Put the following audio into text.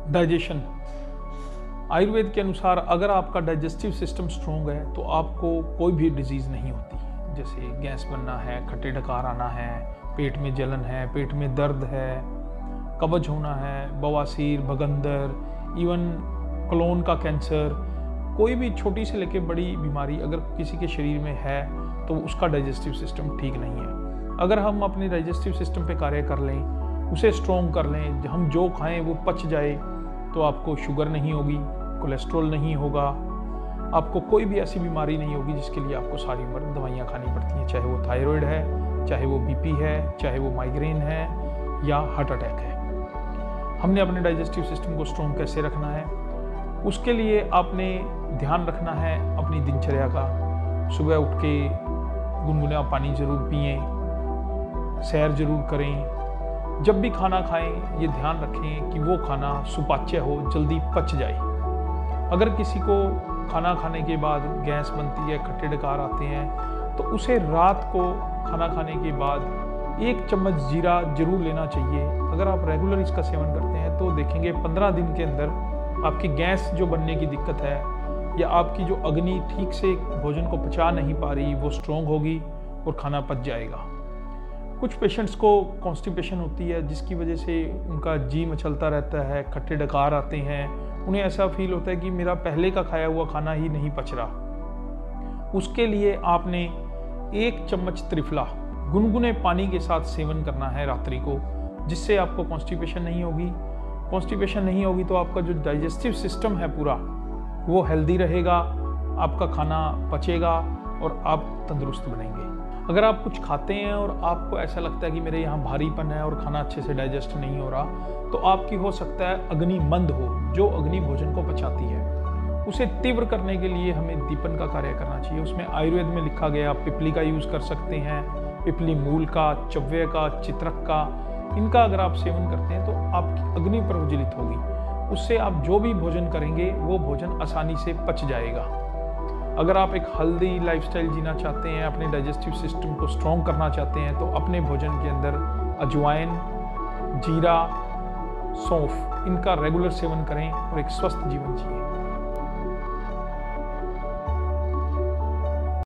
Digestion. Ayurveda के अनुसार अगर आपका डाइजेस्टिव सिस्टम स्ट्रॉन्ग है तो आपको कोई भी डिजीज़ नहीं होती। जैसे गैस बनना है, खट्टे डकार आना है, पेट में जलन है, पेट में दर्द है, कब्ज होना है, बवासीर, भगंदर, इवन कोलोन का कैंसर, कोई भी छोटी से लेकर बड़ी बीमारी अगर किसी के शरीर में है तो उसका डाइजेस्टिव सिस्टम ठीक नहीं है। अगर हम अपने डाइजेस्टिव सिस्टम पे कार्य कर लें, उसे स्ट्रॉन्ग कर लें, हम जो खाएं वो पच जाए, तो आपको शुगर नहीं होगी, कोलेस्ट्रॉल नहीं होगा, आपको कोई भी ऐसी बीमारी नहीं होगी जिसके लिए आपको सारी उम्र दवाइयाँ खानी पड़ती हैं, चाहे वो थायराइड है, चाहे वो बीपी है, चाहे वो माइग्रेन है या हार्ट अटैक है। हमने अपने डाइजेस्टिव सिस्टम को स्ट्रॉन्ग कैसे रखना है, उसके लिए आपने ध्यान रखना है अपनी दिनचर्या का। सुबह उठ के गुनगुना पानी ज़रूर पिएं, सैर ज़रूर करें। जब भी खाना खाएं ये ध्यान रखें कि वो खाना सुपाच्य हो, जल्दी पच जाए। अगर किसी को खाना खाने के बाद गैस बनती है, खट्टे डकार आते हैं, तो उसे रात को खाना खाने के बाद 1 चम्मच जीरा जरूर लेना चाहिए। अगर आप रेगुलर इसका सेवन करते हैं तो देखेंगे 15 दिन के अंदर आपकी गैस जो बनने की दिक्कत है या आपकी जो अग्नि ठीक से भोजन को पचा नहीं पा रही वो स्ट्रॉन्ग होगी और खाना पच जाएगा। कुछ पेशेंट्स को कॉन्स्टिपेशन होती है जिसकी वजह से उनका जी मचलता रहता है, खट्टे डकार आते हैं, उन्हें ऐसा फील होता है कि मेरा पहले का खाया हुआ खाना ही नहीं पच रहा। उसके लिए आपने 1 चम्मच त्रिफला गुनगुने पानी के साथ सेवन करना है रात्रि को, जिससे आपको कॉन्स्टिपेशन नहीं होगी। कॉन्स्टिपेशन नहीं होगी तो आपका जो डाइजेस्टिव सिस्टम है पूरा वो हेल्दी रहेगा, आपका खाना पचेगा और आप तंदुरुस्त बनेंगे। अगर आप कुछ खाते हैं और आपको ऐसा लगता है कि मेरे यहाँ भारीपन है और खाना अच्छे से डाइजेस्ट नहीं हो रहा, तो आपकी हो सकता है अग्नि मंद हो, जो अग्नि भोजन को पचाती है। उसे तीव्र करने के लिए हमें दीपन का कार्य करना चाहिए। उसमें आयुर्वेद में लिखा गया पिपली का यूज़ कर सकते हैं, पिपली मूल का, चव्य का, चित्रक का, इनका अगर आप सेवन करते हैं तो आपकी अग्नि प्रज्वलित होगी। उससे आप जो भी भोजन करेंगे वो भोजन आसानी से पच जाएगा। अगर आप एक हेल्दी लाइफस्टाइल जीना चाहते हैं, अपने डाइजेस्टिव सिस्टम को स्ट्रॉन्ग करना चाहते हैं, तो अपने भोजन के अंदर अजवाइन, जीरा, सौंफ, इनका रेगुलर सेवन करें और एक स्वस्थ जीवन जिए।